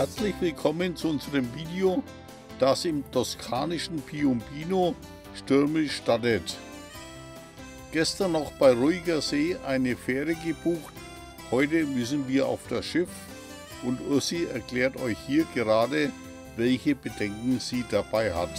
Herzlich willkommen zu unserem Video, das im toskanischen Piombino stürmisch startet. Gestern noch bei ruhiger See eine Fähre gebucht, heute müssen wir auf das Schiff und Ursi erklärt euch hier gerade, welche Bedenken sie dabei hat.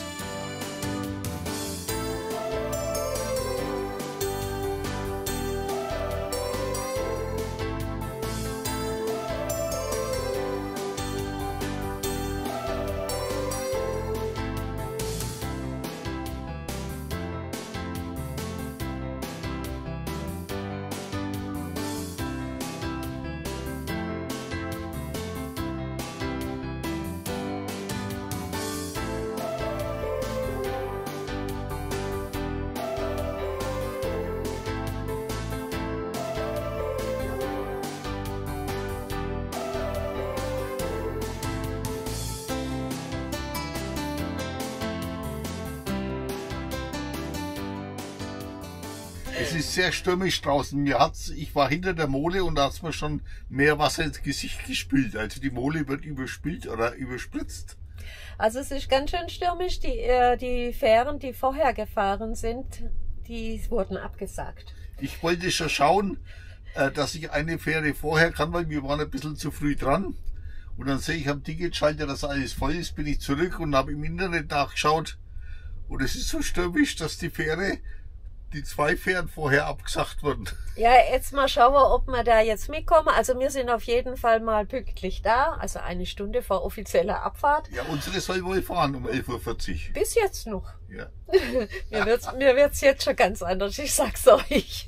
Es ist sehr stürmisch draußen. Ich war hinter der Mole und da hat es mir schon mehr Wasser ins Gesicht gespült. Also die Mole wird überspült oder überspritzt. Also es ist ganz schön stürmisch. Die Fähren, die vorher gefahren sind, die wurden abgesagt. Ich wollte schon schauen, dass ich eine Fähre vorher kann, weil wir waren ein bisschen zu früh dran. Und dann sehe ich am Ticketschalter, dass alles voll ist, bin ich zurück und habe im Internet nachgeschaut. Und es ist so stürmisch, dass die zwei Fähren vorher abgesagt wurden. Ja, jetzt mal schauen, ob wir da jetzt mitkommen. Also wir sind auf jeden Fall mal pünktlich da, also eine Stunde vor offizieller Abfahrt. Ja, unsere soll wohl fahren um 11:40 Uhr. Bis jetzt noch. Ja. Mir wird's jetzt schon ganz anders, ich sag's euch.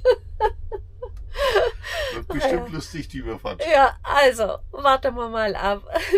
Wird bestimmt lustig, die Überfahrt. Ja, also, warten wir mal ab.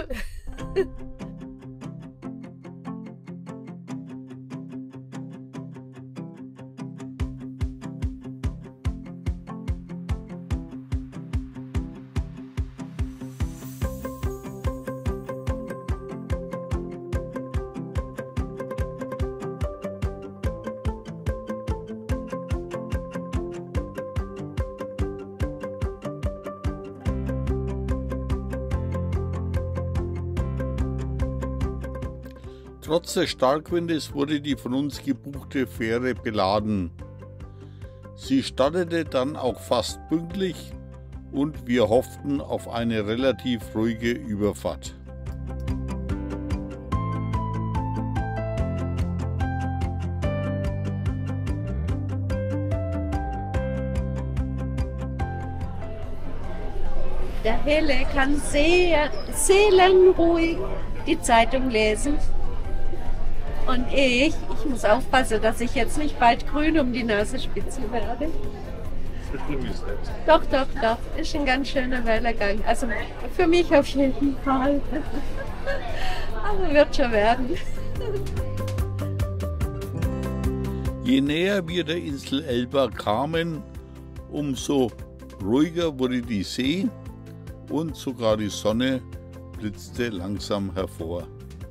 Trotz des Starkwindes wurde die von uns gebuchte Fähre beladen. Sie startete dann auch fast pünktlich und wir hofften auf eine relativ ruhige Überfahrt. Der Helle kann sehr seelenruhig die Zeitung lesen. Und ich muss aufpassen, dass ich jetzt nicht bald grün um die Nasenspitze werde. Doch, ist ein ganz schöner Wellengang. Also für mich auf jeden Fall. Aber wird schon werden. Je näher wir der Insel Elba kamen, umso ruhiger wurde die See und sogar die Sonne blitzte langsam hervor.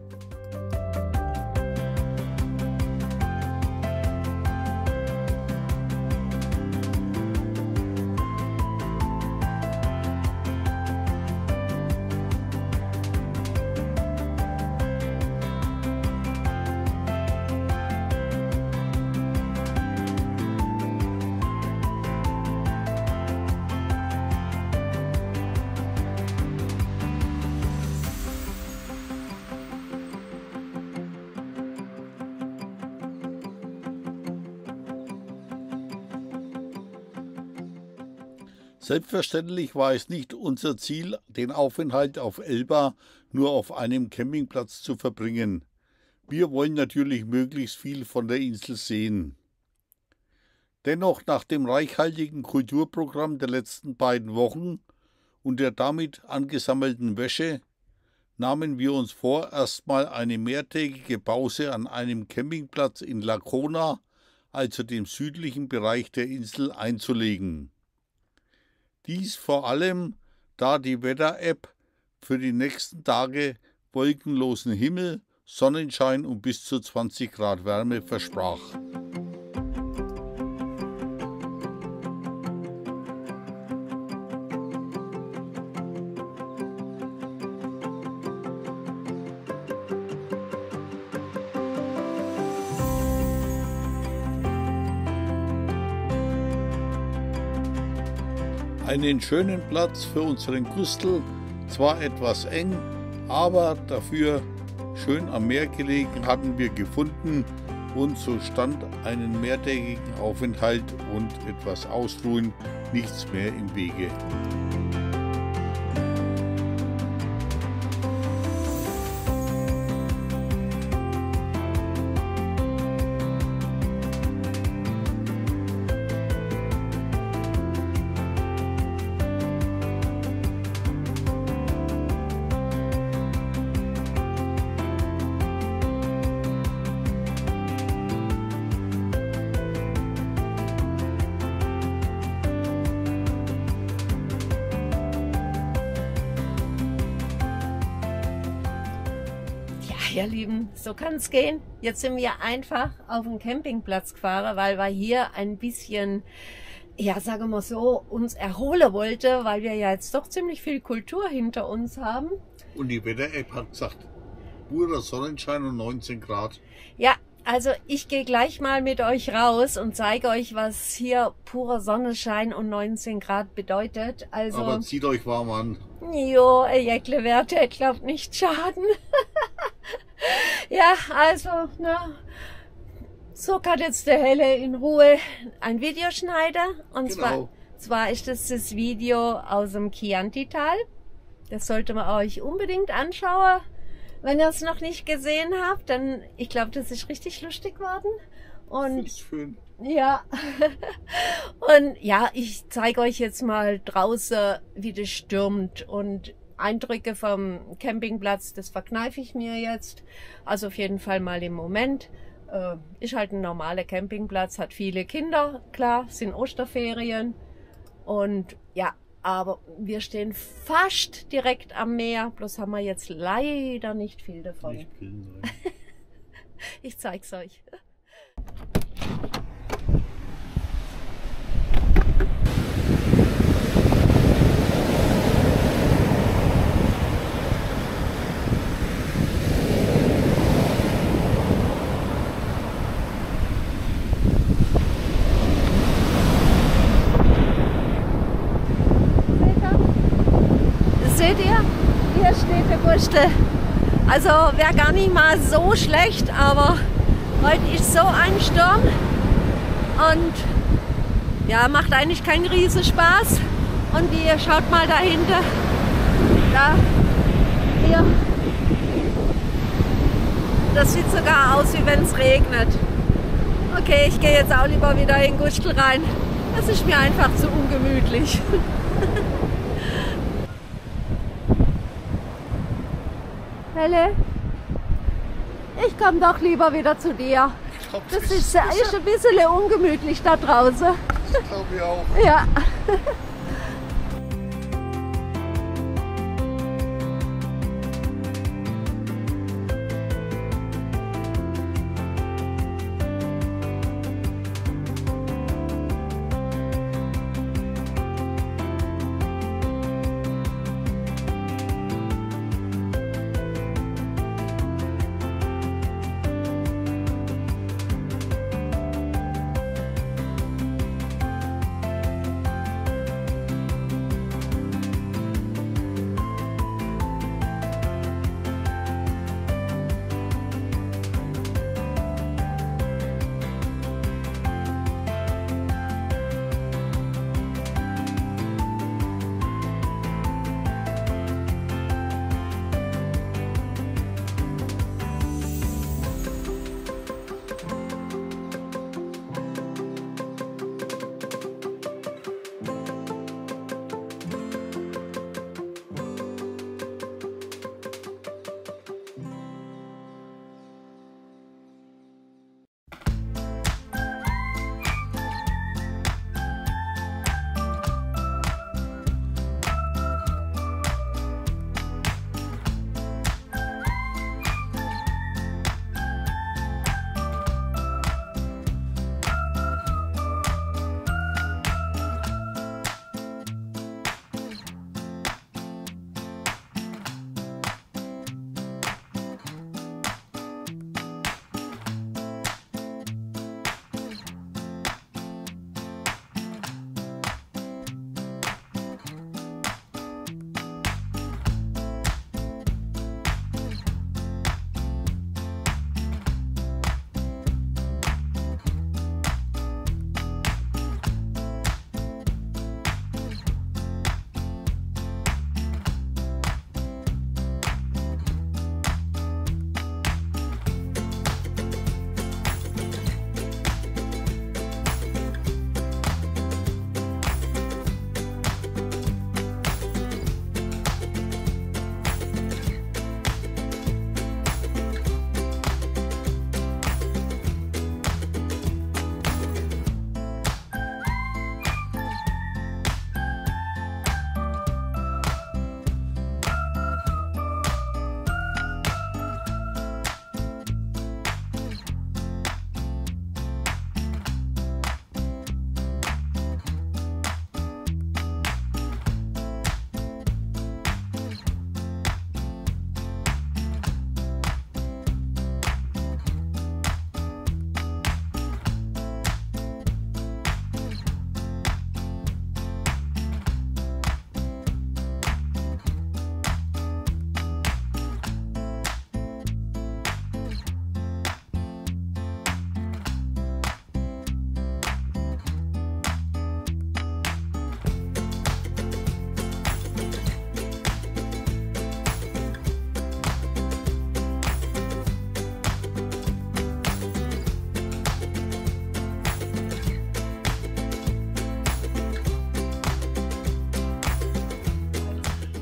Selbstverständlich war es nicht unser Ziel, den Aufenthalt auf Elba nur auf einem Campingplatz zu verbringen. Wir wollen natürlich möglichst viel von der Insel sehen. Dennoch, nach dem reichhaltigen Kulturprogramm der letzten beiden Wochen und der damit angesammelten Wäsche, nahmen wir uns vor, erstmal eine mehrtägige Pause an einem Campingplatz in Lacona, also dem südlichen Bereich der Insel, einzulegen. Dies vor allem, da die Wetter-App für die nächsten Tage wolkenlosen Himmel, Sonnenschein und bis zu 20 Grad Wärme versprach. Einen schönen Platz für unseren Gustl, zwar etwas eng, aber dafür schön am Meer gelegen, hatten wir gefunden und so stand einen mehrtägigen Aufenthalt und etwas Ausruhen nichts mehr im Wege. Ihr Lieben, so kann es gehen. Jetzt sind wir einfach auf den Campingplatz gefahren, weil wir hier ein bisschen, ja, sagen wir so, uns erholen wollten, weil wir ja jetzt doch ziemlich viel Kultur hinter uns haben. Und die Wetter-App hat gesagt, purer Sonnenschein und 19 Grad. Ja, also ich gehe gleich mal mit euch raus und zeige euch, was hier purer Sonnenschein und 19 Grad bedeutet. Also, aber zieht euch warm an. Jo, ein Jäckle-Werte, glaubt nicht schaden. Ja, also, na, so kann jetzt der Helle in Ruhe ein Video schneiden. Und Genau. zwar ist das Video aus dem Chianti-Tal. Das sollte man euch unbedingt anschauen. Wenn ihr es noch nicht gesehen habt, dann, ich glaube, das ist richtig lustig geworden. Und Schön. ja, und ja, ich zeige euch jetzt mal draußen, wie das stürmt und Eindrücke vom Campingplatz, das verkneife ich mir jetzt. Also auf jeden Fall mal im Moment. Ist halt ein normaler Campingplatz, hat viele Kinder, klar, sind Osterferien. Und ja, aber wir stehen fast direkt am Meer, bloß haben wir jetzt leider nicht viel davon. Nicht viel, nein. Ich zeig's euch. Seht ihr? Hier steht der Gustl. Also wäre gar nicht mal so schlecht, aber heute ist so ein Sturm und ja, macht eigentlich keinen Riesenspaß. Und ihr schaut mal dahinter. Da, hier. Das sieht sogar aus, wie wenn es regnet. Okay, ich gehe jetzt auch lieber wieder in Gustl rein. Das ist mir einfach zu ungemütlich. Helle, ich komme doch lieber wieder zu dir. Das ist ein bisschen ungemütlich da draußen. Das glaube ich auch. Ja.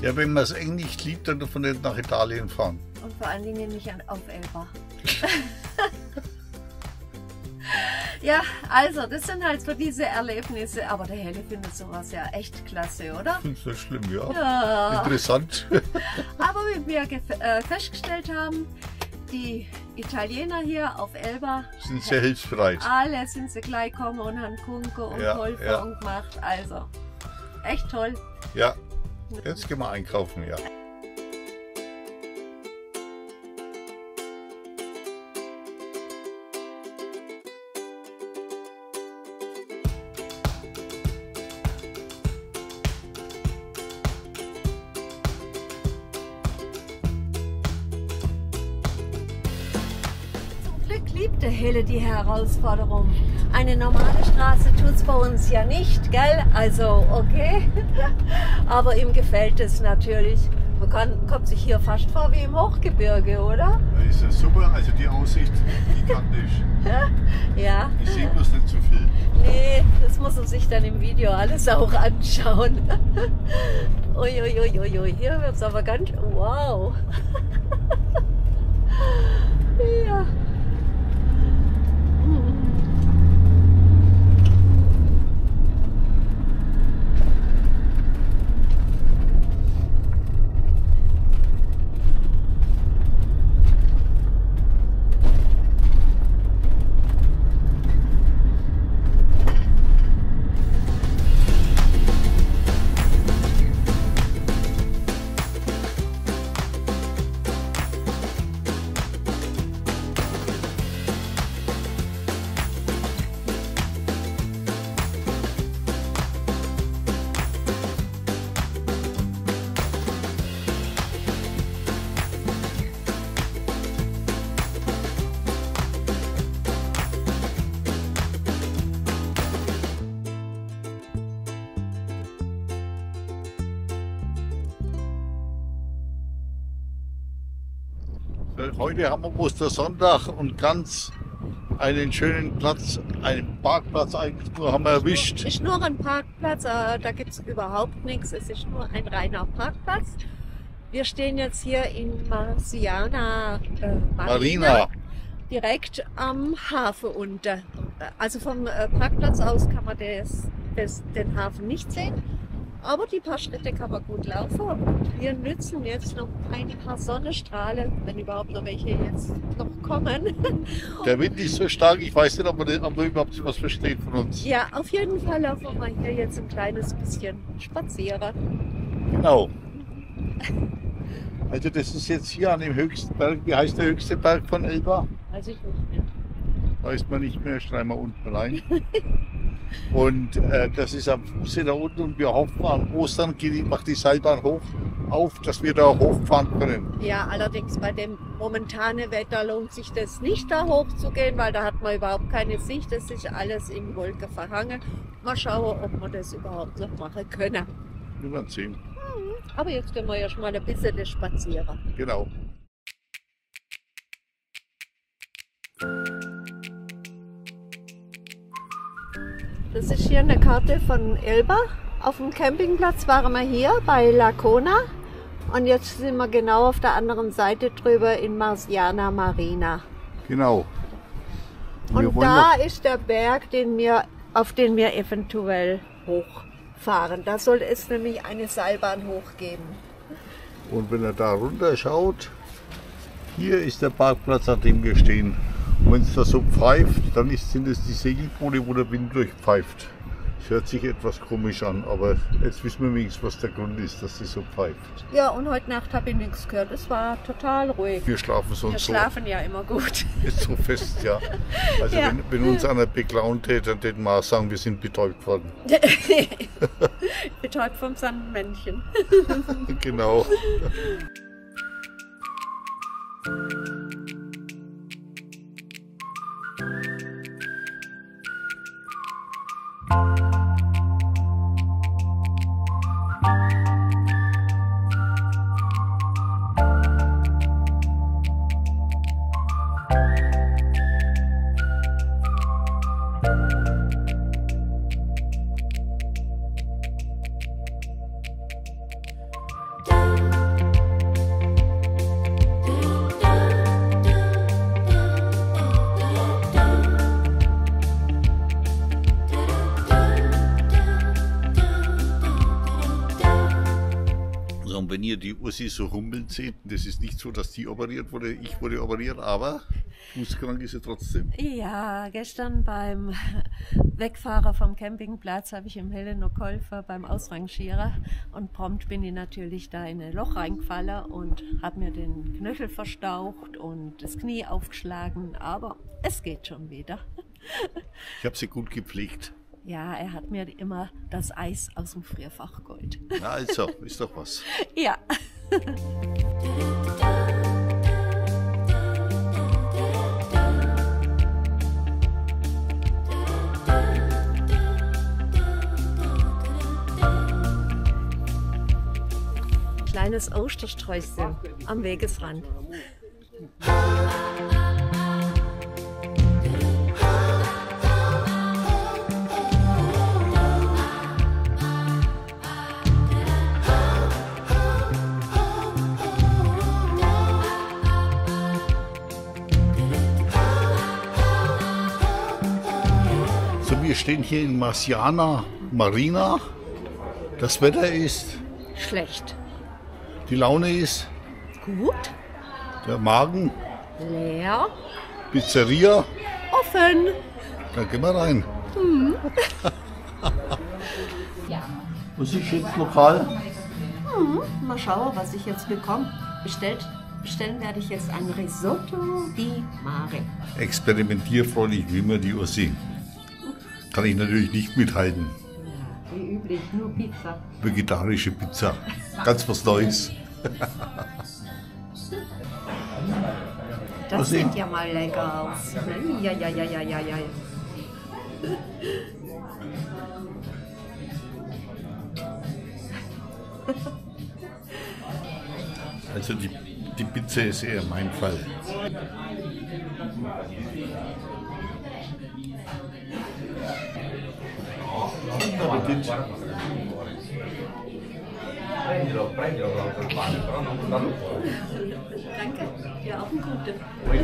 Ja, wenn man es eng nicht liebt, dann darf man nicht nach Italien fahren. Und vor allen Dingen nicht auf Elba. Ja, also das sind halt so diese Erlebnisse. Aber der Helle findet sowas ja echt klasse, oder? Ist nicht schlimm, ja. Ja. Interessant. Aber wie wir festgestellt haben, die Italiener hier auf Elba Sind sehr hilfsbereit. alle sind sie gleich gekommen und haben Kunke und Ja, geholfen ja. und gemacht. Also echt toll. Ja, jetzt gehen wir einkaufen, ja. Zum Glück liebt der Helle die Herausforderung. Eine normale Straße tut es bei uns ja nicht, gell? Also okay. Aber ihm gefällt es natürlich. Man kommt sich hier fast vor wie im Hochgebirge, oder? Das ist ja super, also die Aussicht gigantisch. Ja. Ich sehe bloß nicht so viel. Nee, das muss man sich dann im Video alles auch anschauen. Uiuiuiui, hier wird es aber ganz... Wow. Ja. Heute haben wir Ostersonntag und ganz einen schönen Platz, einen Parkplatz eigentlich nur haben wir erwischt. Ist nur ein Parkplatz, da gibt es überhaupt nichts. Es ist nur ein reiner Parkplatz. Wir stehen jetzt hier in Marciana Marina. direkt am Hafen unten. Also vom Parkplatz aus kann man den Hafen nicht sehen, aber die paar Schritte kann man gut laufen. Und wir nützen jetzt noch ein paar Sonnenstrahlen, wenn überhaupt noch welche jetzt noch kommen. Der Wind ist so stark, ich weiß nicht, ob man überhaupt was versteht von uns. Ja, auf jeden Fall laufen wir hier jetzt ein kleines bisschen spazieren. Genau. Also das ist jetzt hier an dem höchsten Berg. Wie heißt der höchste Berg von Elba? Weiß ich nicht mehr. Weiß man nicht mehr, schreiben wir unten rein. Und das ist am Fuße da unten und wir hoffen, an Ostern macht die Seilbahn auf, dass wir da hochfahren können. Ja, allerdings bei dem momentanen Wetter lohnt sich das nicht, da hoch zu gehen, weil da hat man überhaupt keine Sicht. Das ist alles in Wolken verhangen. Mal schauen, ob wir das überhaupt noch machen können. Wir werden sehen. Aber jetzt gehen wir ja schon mal ein bisschen spazieren. Genau. Das ist hier eine Karte von Elba. Auf dem Campingplatz waren wir hier bei Lacona und jetzt sind wir genau auf der anderen Seite drüber in Marciana Marina. Genau. Und da ist der Berg, auf den wir eventuell hochfahren. Da soll es nämlich eine Seilbahn hochgeben. Und wenn er da runter schaut, hier ist der Parkplatz, an dem wir stehen. Und wenn es da so pfeift, dann sind es die Segelboote, wo der Wind durchpfeift. Das hört sich etwas komisch an, aber jetzt wissen wir wenigstens, was der Grund ist, dass das so pfeift. Ja, und heute Nacht habe ich nichts gehört. Es war total ruhig. Wir schlafen sonst Wir so. schlafen ja immer gut. Ist so fest, ja. Also Ja. Wenn uns einer beklaunt hätte, dann hätten wir auch sagen, wir sind betäubt worden. Betäubt vom Sandmännchen. Genau. Da Und wenn ihr die Ursi so humpeln seht, das ist nicht so, dass die operiert wurde, ich wurde operiert, aber fußkrank ist sie trotzdem. Ja, gestern beim Wegfahrer vom Campingplatz habe ich im Helle noch geholfen beim Ausrangierer und prompt bin ich natürlich da in ein Loch reingefallen und habe mir den Knöchel verstaucht und das Knie aufgeschlagen, aber es geht schon wieder. Ich habe sie gut gepflegt. Ja, er hat mir immer das Eis aus dem Frierfach geholt. Na also, ist doch was. Ja. Kleines Ostersträußchen am Wegesrand. Wir stehen hier in Marciana Marina. Das Wetter ist Schlecht. Die Laune ist Gut. der Magen, Leer. Pizzeria. Offen. Dann gehen wir rein. Was ist jetzt lokal? Mal schauen, was ich jetzt bekomme. Bestellen werde ich jetzt ein Risotto di Mare. Experimentierfreudig wie immer die Ursi. Kann ich natürlich nicht mithalten. Ja, wie üblich, nur Pizza. Vegetarische Pizza. Ganz was Neues. Das sieht ja mal lecker aus. Ja. Also die Pizza ist eher mein Fall. Appetit. Danke, ja auch ein gutes.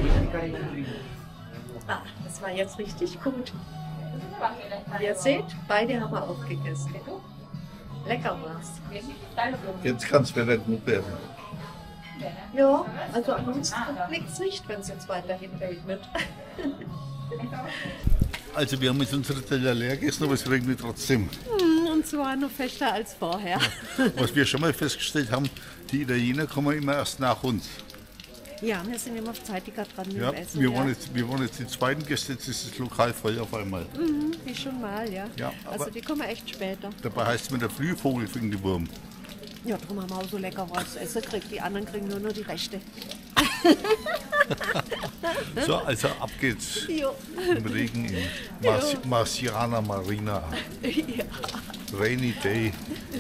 Ah, das war jetzt richtig gut. Wie ihr seht, beide haben wir aufgegessen. Lecker war's. Jetzt kann es wieder gut werden. Ja, also ansonsten liegt es nicht, wenn es jetzt weiterhin regnet. Also wir haben jetzt unsere Teller leer gegessen, aber es regnet trotzdem. Und zwar noch fester als vorher. Was wir schon mal festgestellt haben, die Italiener kommen immer erst nach uns. Ja, wir sind immer zeitiger dran mit Ja, dem Essen. wir waren jetzt die zweiten Gäste, jetzt ist das Lokal voll auf einmal. Wie schon mal, ja. Ja, aber Also die kommen echt später. dabei heißt es mit der Frühvogel fing die Wurm. Ja, darum haben wir auch so lecker was essen gekriegt. Die anderen kriegen nur noch die Rechte. So, also ab geht's Jo. im Regen in Marciana Marina. Ja. Rainy day.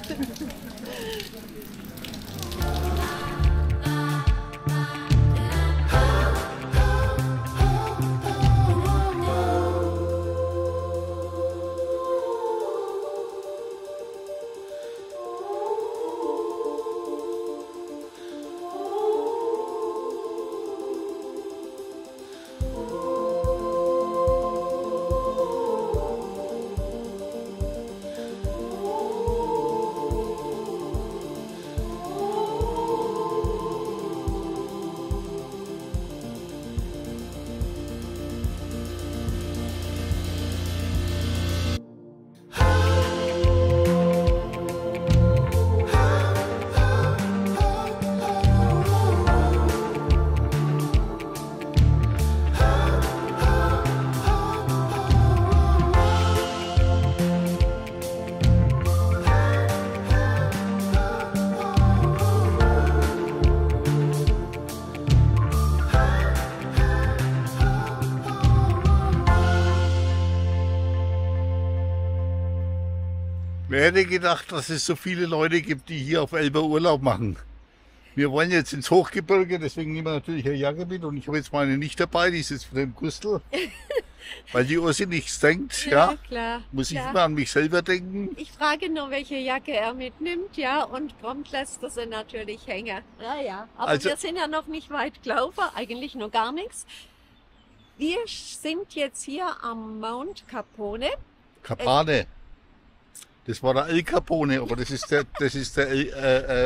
Wer hätte gedacht, dass es so viele Leute gibt, die hier auf Elba Urlaub machen? Wir wollen jetzt ins Hochgebirge, deswegen nehmen wir natürlich eine Jacke mit und ich habe jetzt meine nicht dabei, die ist jetzt von dem Gustl. Weil die Ursi nichts denkt, ja, klar. muss ich klar. immer an mich selber denken. Ich frage nur, welche Jacke er mitnimmt, ja, und prompt lässt er sie natürlich hängen. Ja. Aber Also- wir sind ja noch nicht weit gelaufen, eigentlich noch gar nichts. Wir sind jetzt hier am Mount Capone. Capane. Das war der El Capone, aber das ist der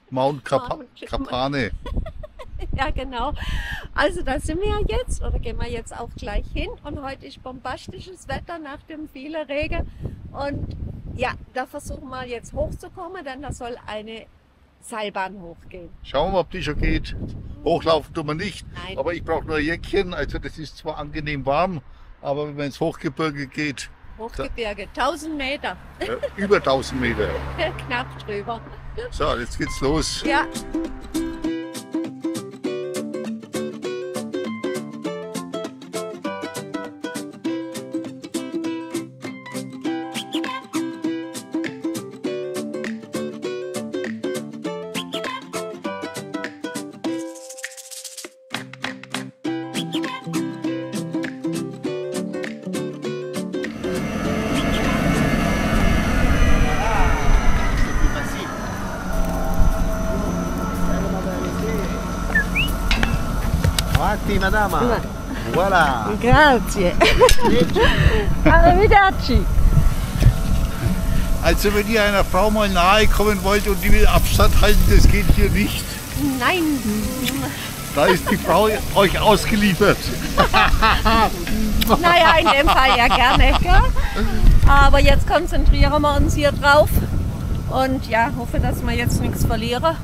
Mount Kapane. Ja, genau. Also da sind wir jetzt, oder gehen wir jetzt auch gleich hin. Und heute ist bombastisches Wetter nach dem vielen Regen. Und ja, da versuchen wir jetzt hochzukommen, denn da soll eine Seilbahn hochgehen. Schauen wir mal, ob die schon geht. Hochlaufen tun wir nicht, Nein. aber ich brauche nur ein Jäckchen. Also das ist zwar angenehm warm, aber wenn man ins Hochgebirge geht, Hochgebirge, 1000 Meter, über 1000 Meter. knapp drüber. So, jetzt geht's los. Ja. Avanti, madama. Voilà. Grazie. Arrivederci. Also wenn ihr einer Frau mal nahe kommen wollt und die will Abstand halten, das geht hier nicht. Nein. Da ist die Frau euch ausgeliefert. Naja, in dem Fall ja gerne. Gell? Aber jetzt konzentrieren wir uns hier drauf. Und ja, hoffe, dass wir jetzt nichts verlieren.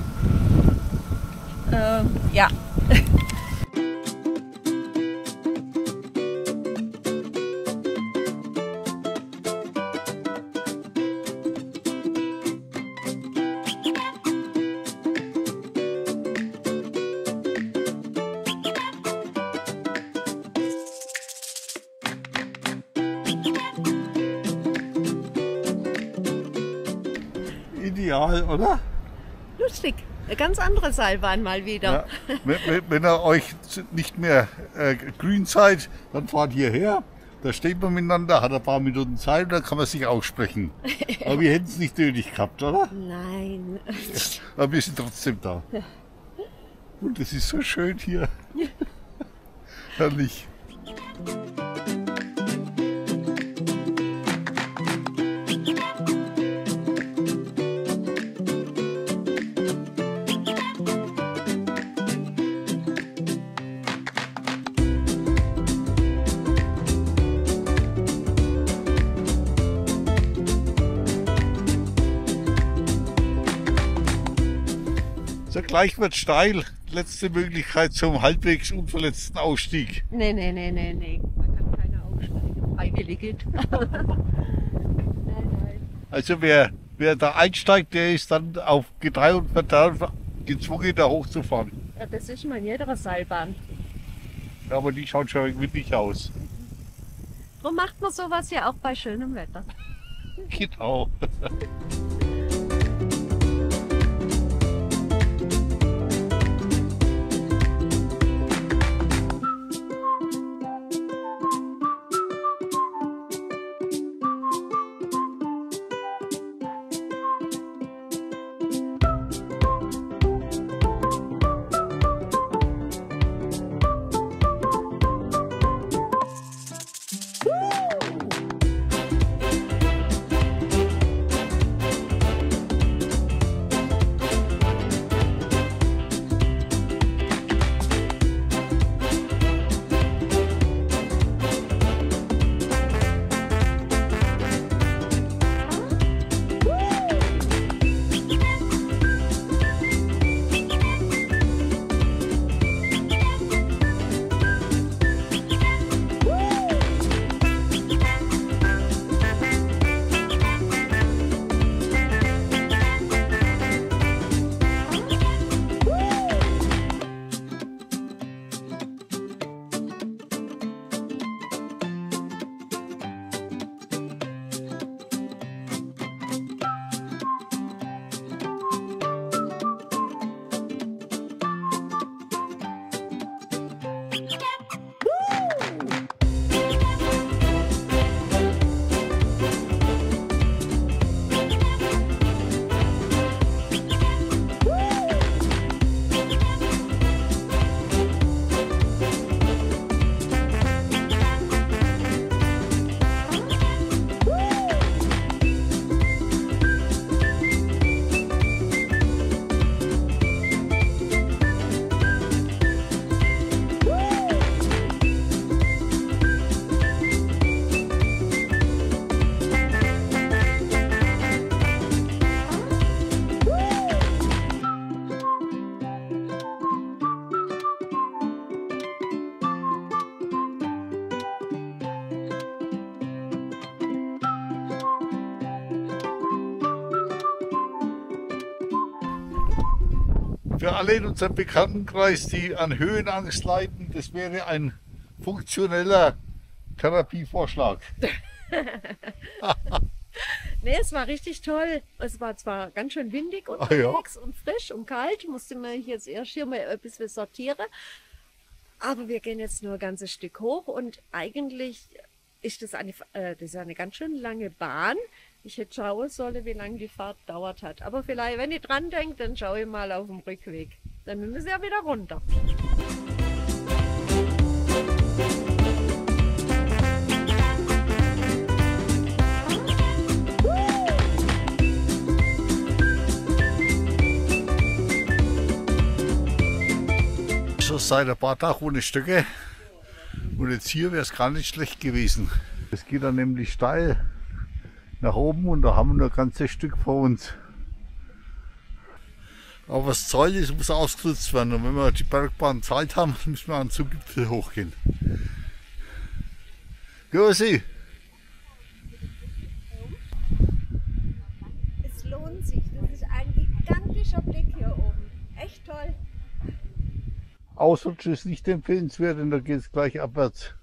Ja. Ideal, oder? Lustig. Eine ganz andere Seilbahn mal wieder. Ja. Wenn ihr euch nicht mehr grün seid, dann fahrt hierher. Da steht man miteinander, hat ein paar Minuten Zeit und dann kann man sich aussprechen. Aber wir hätten es nicht nötig gehabt, oder? Nein. Aber wir sind trotzdem da. Und es ist so schön hier. Herrlich. So, gleich wird steil. Letzte Möglichkeit zum halbwegs unverletzten Ausstieg. Nee. Man kann keine aussteigen. Freiwillig. Nein. Also wer da einsteigt, der ist dann auf Gedeih und Verderb gezwungen, da hochzufahren. Ja, das ist mal in jeder Seilbahn. Ja, aber die schaut schon windig aus. Darum macht man sowas ja auch bei schönem Wetter. Genau. Für alle in unserem Bekanntenkreis, die an Höhenangst leiden, das wäre ein funktioneller Therapievorschlag. Nee, es war richtig toll. Es war zwar ganz schön windig und und frisch und kalt. Musste man jetzt erst hier mal bis wir sortieren. Aber wir gehen jetzt nur ein ganzes Stück hoch und eigentlich ist das ist eine ganz schön lange Bahn. Ich hätte schauen sollen, wie lange die Fahrt dauert hat. Aber vielleicht, wenn ich dran denke, dann schaue ich mal auf dem Rückweg. Dann müssen wir ja wieder runter. Schon seit ein paar Tagen ohne Stöcke. Und jetzt hier wäre es gar nicht schlecht gewesen. Es geht dann nämlich steil nach oben und da haben wir nur ein ganzes Stück vor uns. Aber was Zoll ist, muss ausgenutzt werden. Und wenn wir die Bergbahn Zeit haben, müssen wir an den Gipfel hochgehen. Gösi! Es lohnt sich. Das ist ein gigantischer Blick hier oben. Echt toll. Ausrutschen ist nicht empfehlenswert, denn da geht es gleich abwärts.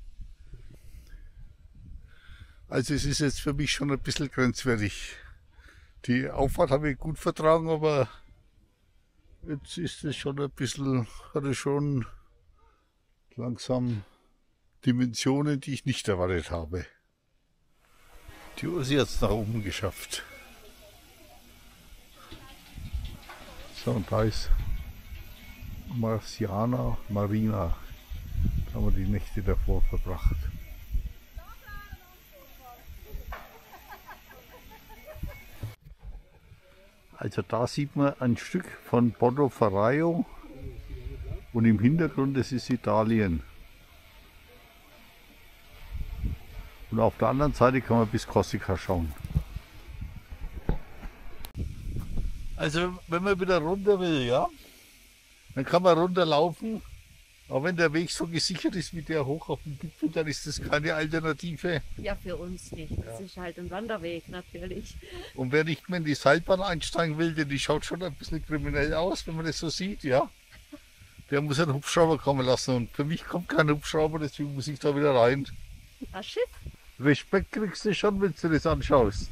Also es ist jetzt für mich schon ein bisschen grenzwertig. Die Auffahrt habe ich gut vertragen, aber jetzt ist es schon ein bisschen, hat es schon langsam Dimensionen, die ich nicht erwartet habe. Die Ursi hat es nach oben geschafft. So, und da ist Marciana Marina. Da haben wir die Nächte davor verbracht. Also da sieht man ein Stück von Porto Ferraio und im Hintergrund, das ist Italien. Und auf der anderen Seite kann man bis Korsika schauen. Also wenn man wieder runter will, ja, dann kann man runterlaufen. Aber wenn der Weg so gesichert ist wie der hoch auf dem Gipfel, dann ist das keine Alternative. Ja, für uns nicht. Das ist halt ein Wanderweg natürlich. Und wer nicht mehr in die Seilbahn einsteigen will, denn die schaut schon ein bisschen kriminell aus, wenn man das so sieht, ja. Der muss einen Hubschrauber kommen lassen. Und für mich kommt kein Hubschrauber, deswegen muss ich da wieder rein. Ein Schiff? Respekt kriegst du schon, wenn du das anschaust.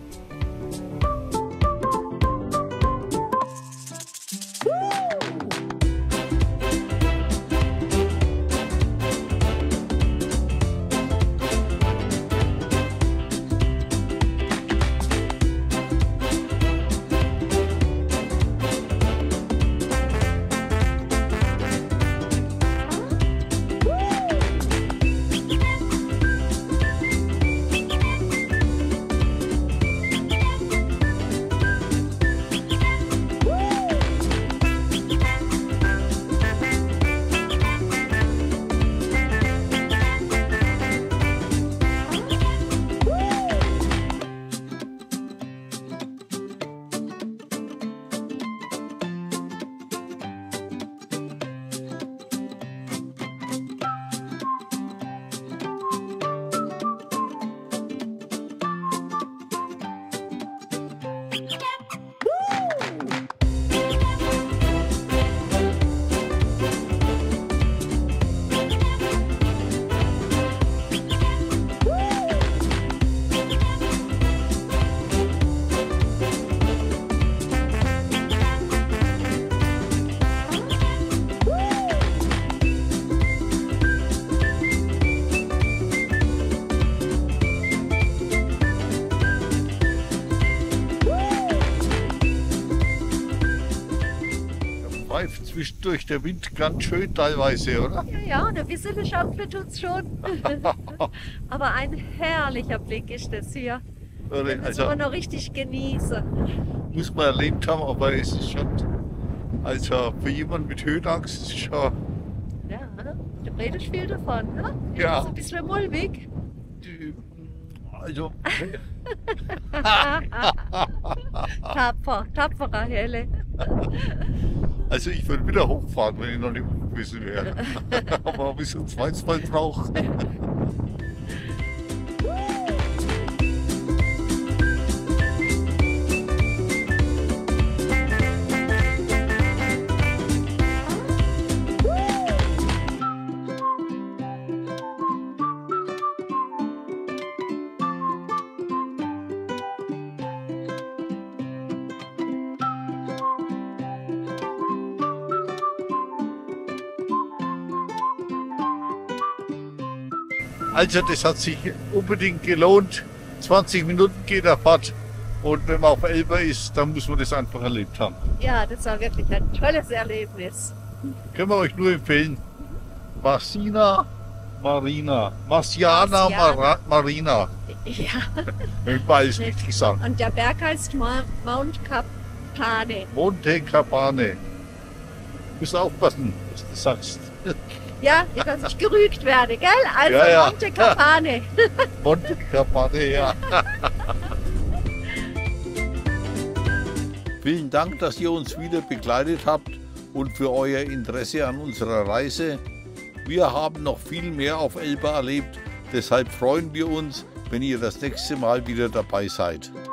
Zwischendurch der Wind ganz schön teilweise, oder? Ja, ja, eine bisschen Schaufel tut es schon. Aber ein herrlicher Blick ist das hier. Den müssen wir noch richtig genießen. Muss man erlebt haben, aber es ist schon, also für jemanden mit Höhenangst ist es schon... Ja, du redest viel davon, ne? Ja. Ist ein bisschen mulmig. Also... Tapferer Helle. Also ich würde wieder hochfahren, wenn ich noch nicht umgewiesen wäre. Aber bis ein zweites Mal brauche. Also das hat sich unbedingt gelohnt. 20 Minuten geht der Fahrt. Und wenn man auf Elba ist, dann muss man das einfach erlebt haben. Ja, das war wirklich ein tolles Erlebnis. Können wir euch nur empfehlen. Marciana Marina. Marina. Ja. Wenn ich alles richtig sagen. Und der Berg heißt Mount Capane. Monte Capane. Du musst aufpassen, was du sagst. Ja, dass ich gerügt werde, gell? Also Ja. Monte Capane. Monte Capane, ja. Vielen Dank, dass ihr uns wieder begleitet habt und für euer Interesse an unserer Reise. Wir haben noch viel mehr auf Elba erlebt, deshalb freuen wir uns, wenn ihr das nächste Mal wieder dabei seid.